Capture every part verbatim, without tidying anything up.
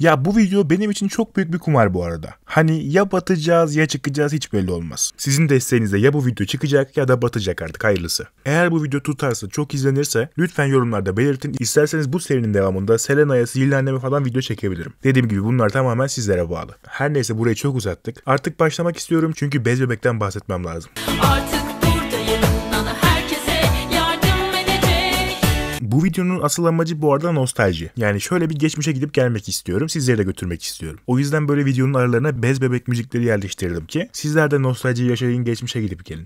Ya bu video benim için çok büyük bir kumar bu arada. Hani ya batacağız ya çıkacağız, hiç belli olmaz. Sizin desteğinizle ya bu video çıkacak ya da batacak, artık hayırlısı. Eğer bu video tutarsa, çok izlenirse lütfen yorumlarda belirtin. İsterseniz bu serinin devamında Selena'ya, sihirli anneme falan video çekebilirim. Dediğim gibi bunlar tamamen sizlere bağlı. Her neyse, burayı çok uzattık. Artık başlamak istiyorum çünkü Bez Bebek'ten bahsetmem lazım. Artık buradayım, Nana herkese yardım edecek. Bu videonun asıl amacı bu arada nostalji. Yani şöyle bir geçmişe gidip gelmek istiyorum. Sizleri de götürmek istiyorum. O yüzden böyle videonun aralarına Bez Bebek müzikleri yerleştirdim ki sizler de nostalji yaşayın, geçmişe gidip gelin.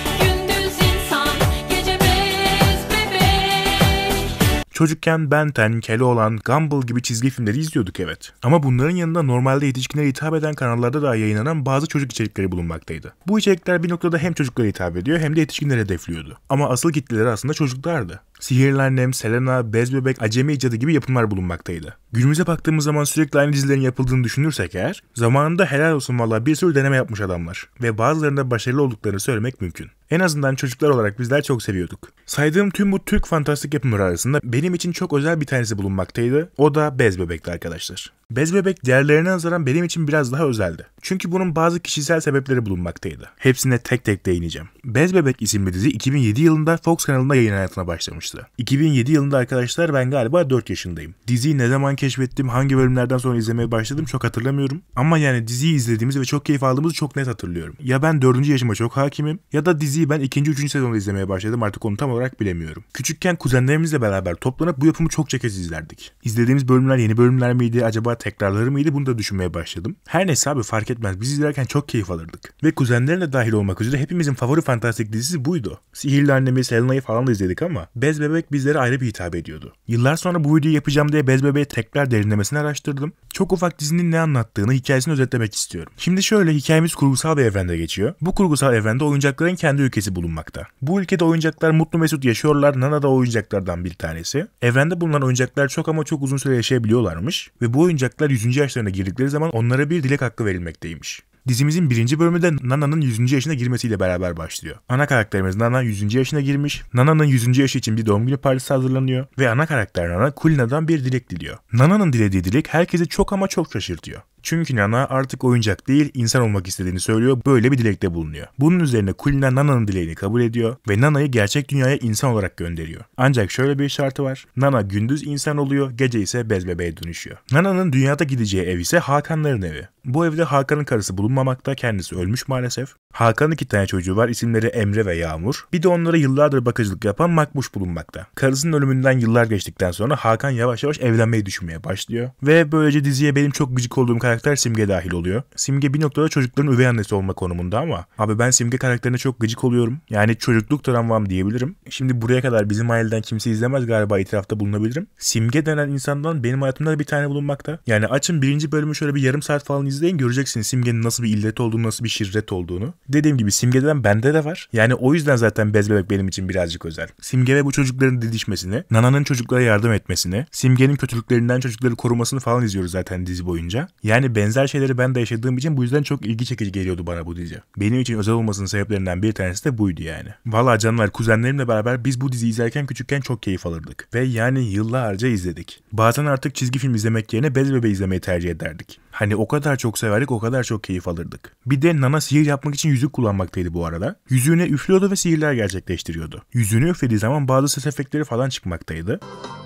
Çocukken Ben on, Keloğlan, Gumball gibi çizgi filmleri izliyorduk, evet. Ama bunların yanında normalde yetişkinlere hitap eden kanallarda da yayınlanan bazı çocuk içerikleri bulunmaktaydı. Bu içerikler bir noktada hem çocuklara hitap ediyor hem de yetişkinlere hedefliyordu. Ama asıl kitleleri aslında çocuklardı. Sihirli Annem, Selena, Bez Bebek, Acemi Cadı gibi yapımlar bulunmaktaydı. Günümüze baktığımız zaman sürekli aynı dizilerin yapıldığını düşünürsek eğer, zamanında helal olsun vallahi bir sürü deneme yapmış adamlar. Ve bazılarında başarılı olduklarını söylemek mümkün. En azından çocuklar olarak bizler çok seviyorduk. Saydığım tüm bu Türk fantastik yapımları arasında benim için çok özel bir tanesi bulunmaktaydı. O da Bez Bebek'ti arkadaşlar. Bez Bebek diğerlerine nazaran benim için biraz daha özeldi. Çünkü bunun bazı kişisel sebepleri bulunmaktaydı. Hepsine tek tek değineceğim. Bez Bebek isimli dizi iki bin yedi yılında Fox kanalında yayın hayatına başlamıştı. iki bin yedi yılında arkadaşlar ben galiba dört yaşındayım. Diziyi ne zaman keşfettim, hangi bölümlerden sonra izlemeye başladım çok hatırlamıyorum. Ama yani diziyi izlediğimizi ve çok keyif aldığımızı çok net hatırlıyorum. Ya ben dördüncü yaşıma çok hakimim ya da diziyi ben ikinci üçüncü sezonda izlemeye başladım, artık onu tam olarak bilemiyorum. Küçükken kuzenlerimizle beraber toplanıp bu yapımı çokça kez izlerdik. İzlediğimiz bölümler yeni bölümler miydi, acaba tekrarları mıydı, bunu da düşünmeye başladım. Her neyse abi, fark etmez, biz izlerken çok keyif alırdık. Ve kuzenlerin de dahil olmak üzere hepimizin favori fantastik dizisi buydu. Sihirli Annemi, Selena'yı falan da izledik ama Bez Bebek bizlere ayrı bir hitap ediyordu. Yıllar sonra bu videoyu yapacağım diye Bez Bebek'i tekrar derinlemesine araştırdım. Çok ufak dizinin ne anlattığını, hikayesini özetlemek istiyorum. Şimdi şöyle, hikayemiz kurgusal bir evrende geçiyor. Bu kurgusal evrende oyuncakların kendi ülkesi bulunmakta. Bu ülkede oyuncaklar mutlu mesut yaşıyorlar. Nana da oyuncaklardan bir tanesi. Evrende bulunan oyuncaklar çok ama çok uzun süre yaşayabiliyorlarmış ve bu oyuncaklar yüzüncü yaşlarına girdikleri zaman onlara bir dilek hakkı verilmekteymiş. Dizimizin birinci bölümü de Nana'nın yüzüncü yaşına girmesiyle beraber başlıyor. Ana karakterimiz Nana yüzüncü yaşına girmiş. Nana'nın yüzüncü yaşı için bir doğum günü partisi hazırlanıyor ve ana karakter Nana Kulina'dan bir dilek diliyor. Nana'nın dilediği dilek herkesi çok ama çok şaşırtıyor. Çünkü Nana artık oyuncak değil, insan olmak istediğini söylüyor, böyle bir dilekte bulunuyor. Bunun üzerine Kulina Nana'nın dileğini kabul ediyor ve Nana'yı gerçek dünyaya insan olarak gönderiyor. Ancak şöyle bir şartı var. Nana gündüz insan oluyor, gece ise Bez Bebeğe dönüşüyor. Nana'nın dünyada gideceği ev ise Hakanların evi. Bu evde Hakan'ın karısı bulunmamakta, kendisi ölmüş maalesef. Hakan'ın iki tane çocuğu var, isimleri Emre ve Yağmur. Bir de onlara yıllardır bakıcılık yapan Makbuş bulunmakta. Karısının ölümünden yıllar geçtikten sonra Hakan yavaş yavaş evlenmeyi düşünmeye başlıyor. Ve böylece diziye benim çok gıcık olduğum karakter Simge dahil oluyor. Simge bir noktada çocukların üvey annesi olma konumunda ama abi ben Simge karakterine çok gıcık oluyorum. Yani çocukluk travmam diyebilirim. Şimdi buraya kadar bizim aileden kimse izlemez galiba, itirafta bulunabilirim. Simge denen insandan benim hayatımda da bir tane bulunmakta. Yani açın birinci bölümü şöyle bir yarım saat falan izleyin, göreceksiniz Simge'nin nasıl bir illet olduğunu, nasıl bir şirret olduğunu. Dediğim gibi Simge'den bende de var. Yani o yüzden zaten Bez Bebek benim için birazcık özel. Simge ve bu çocukların didişmesini, Nana'nın çocuklara yardım etmesini, Simge'nin kötülüklerinden çocukları korumasını falan izliyoruz zaten dizi boyunca. Yani benzer şeyleri ben de yaşadığım için bu yüzden çok ilgi çekici geliyordu bana bu dizi. Benim için özel olmasının sebeplerinden bir tanesi de buydu yani. Vallahi canlar, kuzenlerimle beraber biz bu diziyi izlerken küçükken çok keyif alırdık. Ve yani yıllarca izledik. Bazen artık çizgi film izlemek yerine Bez Bebek izlemeyi tercih ederdik. Hani o kadar çok severdik, o kadar çok keyif alırdık. Bir de Nana sihir yapmak için yüzük kullanmaktaydı bu arada. Yüzüğüne üflüyordu ve sihirler gerçekleştiriyordu. Yüzüğünü üflediği zaman bazı ses efektleri falan çıkmaktaydı.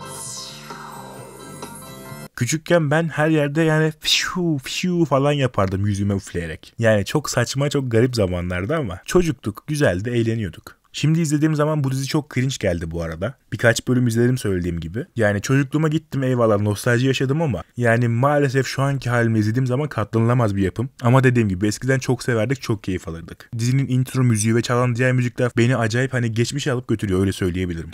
Küçükken ben her yerde yani fişu fişu falan yapardım yüzüme üfleyerek. Yani çok saçma, çok garip zamanlarda ama çocuktuk, güzeldi, eğleniyorduk. Şimdi izlediğim zaman bu dizi çok cringe geldi bu arada. Birkaç bölüm izledim söylediğim gibi. Yani çocukluğuma gittim, eyvallah, nostalji yaşadım ama yani maalesef şu anki halimi izlediğim zaman katlanılamaz bir yapım. Ama dediğim gibi eskiden çok severdik, çok keyif alırdık. Dizinin intro müziği ve çalan diğer müzikler beni acayip hani geçmişe alıp götürüyor, öyle söyleyebilirim.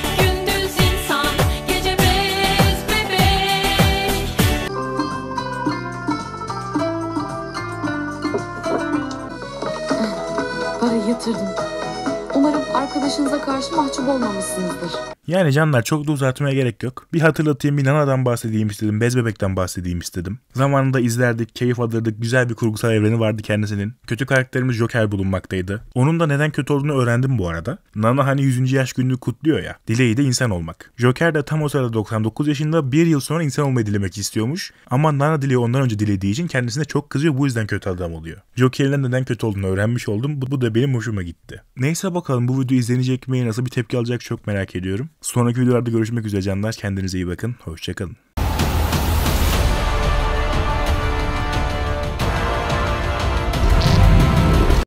Parayı yatırdım. Umarım arkadaşınıza karşı mahcup olmamışsınızdır. Yani canlar, çok da uzatmaya gerek yok. Bir hatırlatayım, bir Nana'dan bahsedeyim istedim. Bez Bebek'ten bahsedeyim istedim. Zamanında izlerdik, keyif alırdık. Güzel bir kurgusal evreni vardı kendisinin. Kötü karakterimiz Joker bulunmaktaydı. Onun da neden kötü olduğunu öğrendim bu arada. Nana hani yüzüncü yaş gününü kutluyor ya. Dileği de insan olmak. Joker de tam o sırada doksan dokuz yaşında, bir yıl sonra insan olmayı dilemek istiyormuş. Ama Nana dileği ondan önce dilediği için kendisine çok kızıyor. Bu yüzden kötü adam oluyor. Joker'in neden kötü olduğunu öğrenmiş oldum. Bu, bu da benim hoşuma gitti. Neyse bakalım, bu video izlenecek mi? Nasıl bir tepki alacak çok merak ediyorum. Sonraki videolarda görüşmek üzere canlar. Kendinize iyi bakın. Hoşçakalın.